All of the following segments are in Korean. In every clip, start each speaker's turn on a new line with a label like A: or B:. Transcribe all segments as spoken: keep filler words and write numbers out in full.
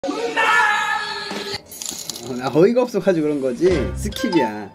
A: 어, 나 어이가 없어가지고 그런 거지. 스킵이야.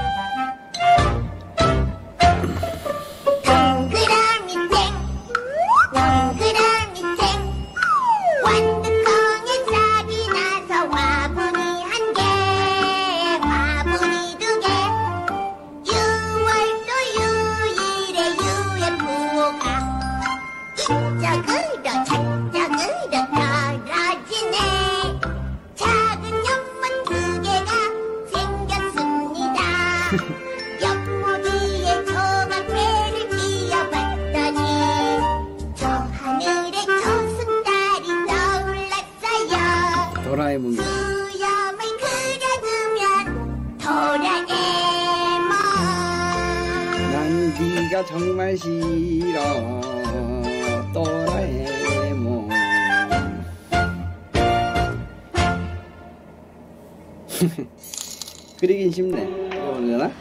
B: 옆모기에 조각배를 띄어봤더니 저 하늘에 초승달이 떠올랐어요.
A: 도라에몽이
B: 수염을 그려주면 도라에몽.
A: 난 네가 정말 싫어 도라에몽. 그리긴 쉽네. 어, 되나?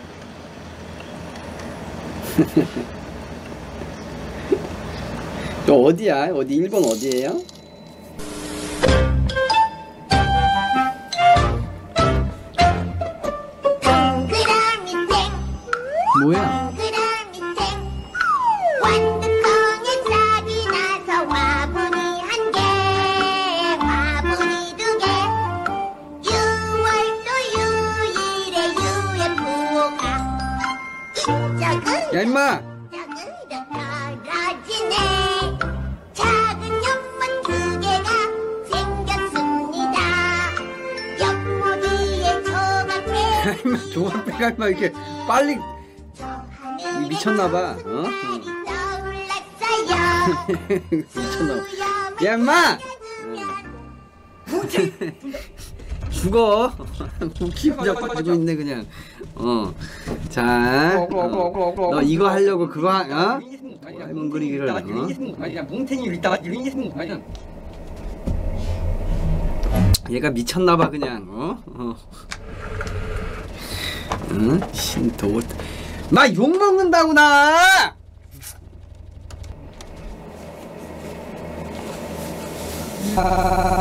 A: 너 어디야? 어디 일본 어디예요?
B: 동그라미 땡
A: 뭐야?
B: 동그라미 땡 완두콩에 싹이 나서 화분이 한 개 화분이 두 개 유월도 유일에 유에프오가 이쪽은
A: 야 임마!
B: 이쪽은 떨어지네. 작은 연못 두 개가 생겼습니다. 옆모기에 조각배
A: 야 임마 조각배가 임마 이렇게 빨리 미쳤나봐. 어? 미쳤나봐. 야 임마! 죽어. 웃기고 자꾸 죽고 있네 그냥. 어. 자, 어. 너 이거 하려고 그거 하, 어? 도라에몽 그리기를. 어? 얘가 미쳤나봐 그냥. 어? 어. 응? 신도. 나 욕 먹는다고 나. 아...